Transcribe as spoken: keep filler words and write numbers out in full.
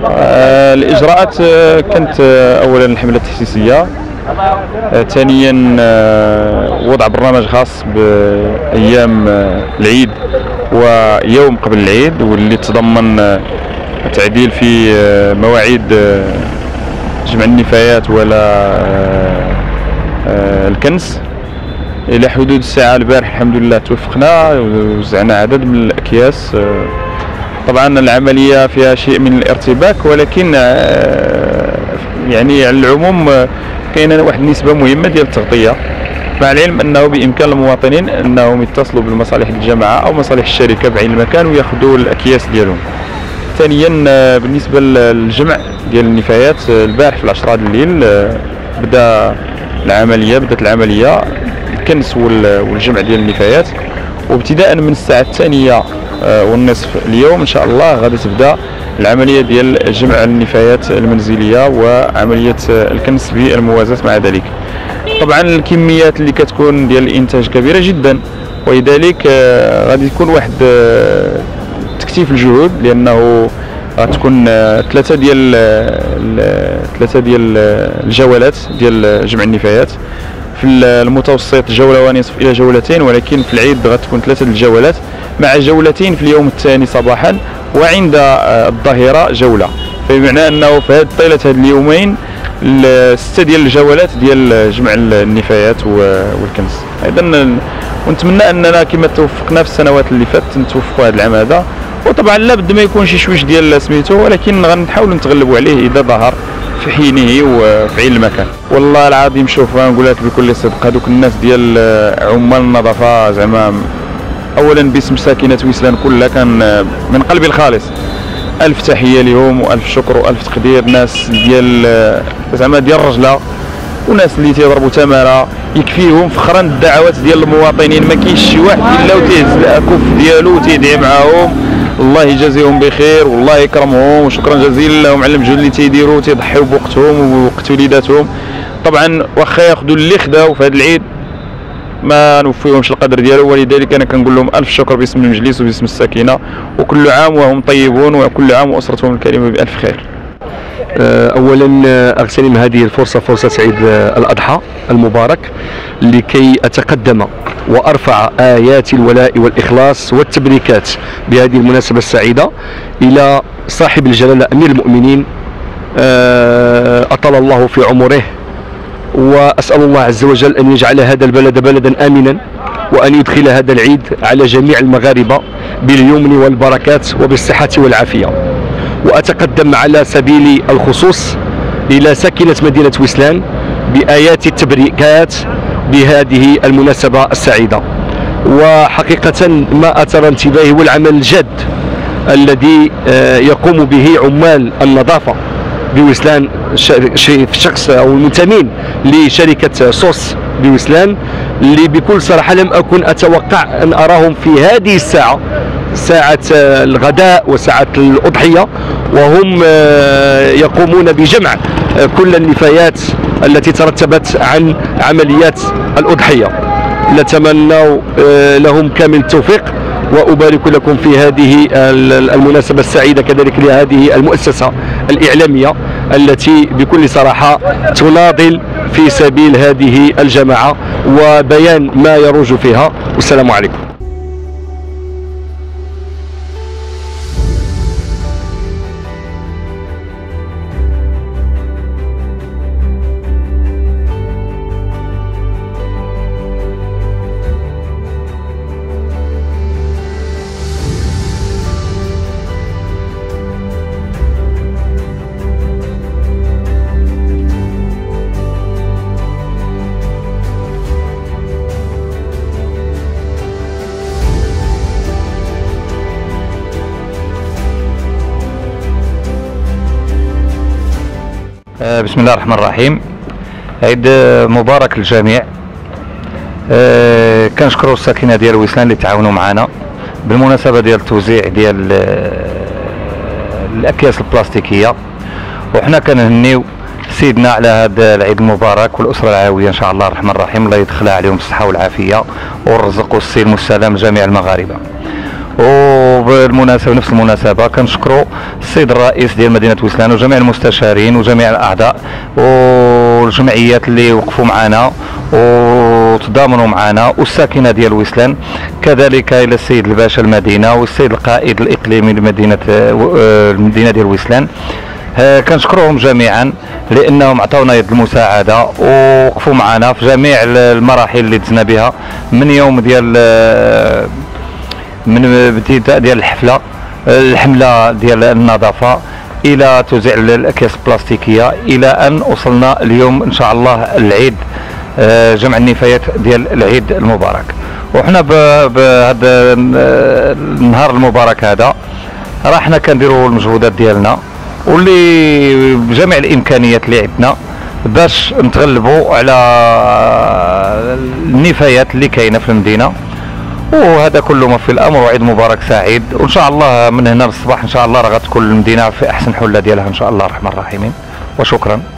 آه، الإجراءات آه، كانت آه، أولا الحملة التحسيسية، آه، ثانيا آه، وضع برنامج خاص بأيام آه، العيد ويوم قبل العيد، واللي تضمن آه، تعديل في آه، مواعيد آه، جمع النفايات ولا آه، آه، الكنس إلى حدود الساعة. البارح الحمد لله توفقنا ووزعنا عدد من الأكياس. آه، طبعا العملية فيها شيء من الارتباك، ولكن آه، يعني على العموم آه، كاينه واحد النسبة مهمة ديال التغطية، مع العلم أنه بإمكان المواطنين أنهم يتصلوا بالمصالح الجماعة أو مصالح الشركة بعين المكان وياخذوا الأكياس ديالهم. ثانيا آه، بالنسبة للجمع ديال النفايات، آه، البارح في العشرة د الليل آه، بدا العملية بدات العملية الكنس والجمع ديال النفايات، وابتداء من الساعة الثانية والنصف اليوم إن شاء الله غادي تبدا العملية ديال جمع النفايات المنزلية وعملية الكنس بالموازاة مع ذلك. طبعا الكميات اللي كتكون ديال الإنتاج كبيرة جدا، ولذلك غادي يكون واحد تكثيف الجهود، لأنه غتكون ثلاثة ديال ثلاثة ديال الجولات ديال جمع النفايات، في المتوسط جولة ونصف إلى جولتين، ولكن في العيد غتكون ثلاثة الجولات مع جولتين في اليوم الثاني صباحا، وعند الظهيرة جولة. فبمعنى أنه في هذه طيلة هذه اليومين ستة ديال الجولات ديال جمع النفايات والكنس. أيضا ونتمنى أننا كما توفقنا في السنوات اللي فاتت نتوفقوا هذا العام هذا، وطبعا لا بد ما يكون شي شويش ديال سميتو، ولكن غنحاولوا نتغلبوا عليه إذا ظهر في حينه وفي عين المكان. والله العظيم شوف نقول لك بكل صدق، هذوك الناس ديال عمال النظافه زعما اولا باسم ساكنه ويسلان كلها كان من قلبي الخالص الف تحيه لهم والف شكر والف تقدير. ناس ديال زعما ديال الرجله، وناس اللي تيضربوا تماره يكفيهم فخرا الدعوات ديال المواطنين. ما كاينش شي واحد الا وتيهز الاكف ديالو وتيدعي معاهم، الله يجازيهم بخير والله يكرمهم وشكرا جزيلا لهم على المجهود اللي تيديروا، تيضحيوا بوقتهم ووقت وليداتهم. طبعا واخا ياخذوا اللي خداو في هذا العيد ما نوفيهمش القدر ديالو، ولذلك انا كنقول لهم الف شكر باسم المجلس وباسم الساكنه، وكل عام وهم طيبون وكل عام واسرتهم الكريمه بالف خير. اولا اغتنم هذه الفرصه، فرصه عيد الاضحى المبارك، لكي اتقدم وارفع ايات الولاء والاخلاص والتبريكات بهذه المناسبه السعيده الى صاحب الجلاله امير المؤمنين اطال الله في عمره، واسال الله عز وجل ان يجعل هذا البلد بلدا امنا، وان يدخل هذا العيد على جميع المغاربه باليمن والبركات وبالصحه والعافيه. وأتقدم على سبيل الخصوص إلى ساكنة مدينة ويسلان بآيات التبريكات بهذه المناسبة السعيدة. وحقيقة ما أثار انتباهي هو العمل الجاد الذي يقوم به عمال النظافة بويسلان، شخص أو المنتمين لشركة صوص بويسلان، اللي بكل صراحة لم أكن أتوقع أن أراهم في هذه الساعة، ساعة الغداء وساعة الأضحية، وهم يقومون بجمع كل النفايات التي ترتبت عن عمليات الأضحية. نتمنى لهم كامل التوفيق، وأبارك لكم في هذه المناسبة السعيدة، كذلك لهذه المؤسسة الإعلامية التي بكل صراحة تناضل في سبيل هذه الجماعة وبيان ما يروج فيها. والسلام عليكم. بسم الله الرحمن الرحيم. عيد مبارك للجميع. كنشكروا الساكنه ديال ويسلان اللي تعاونوا معنا بالمناسبه ديال التوزيع ديال الاكياس البلاستيكيه، وحنا كنهنيو سيدنا على هذا العيد المبارك والاسره العاويه ان شاء الله الرحمن الرحيم، الله يدخلها عليهم بالصحه والعافيه ويرزق السلم والسلام لجميع المغاربه. وبالمناسبه نفس المناسبه كنشكروا السيد الرئيس ديال مدينه وسلان وجميع المستشارين وجميع الاعضاء والجمعيات اللي وقفوا معنا وتضامنوا معنا والساكنه ديال وسلان، كذلك الى السيد الباشا المدينه والسيد القائد الاقليمي لمدينه المدينه ديال وسلان. كنشكرهم جميعا لانهم عطاونا يد المساعده ووقفوا معنا في جميع المراحل اللي دزنا بها، من يوم ديال من ابتداء ديال الحفله الحمله ديال النظافه الى توزيع الاكياس البلاستيكيه الى ان وصلنا اليوم ان شاء الله العيد، جمع النفايات ديال العيد المبارك. وحنا بهذا النهار المبارك هذا راه حنا كنديروا المجهودات ديالنا واللي بجميع الامكانيات اللي عندنا باش نتغلبوا على النفايات اللي كاينه في المدينه. وهذا كله ما في الامر، وعيد مبارك سعيد، وان شاء الله من هنا للصباح ان شاء الله راه غتكون المدينه في احسن حله ديالها ان شاء الله الرحمن الرحيم. وشكرا.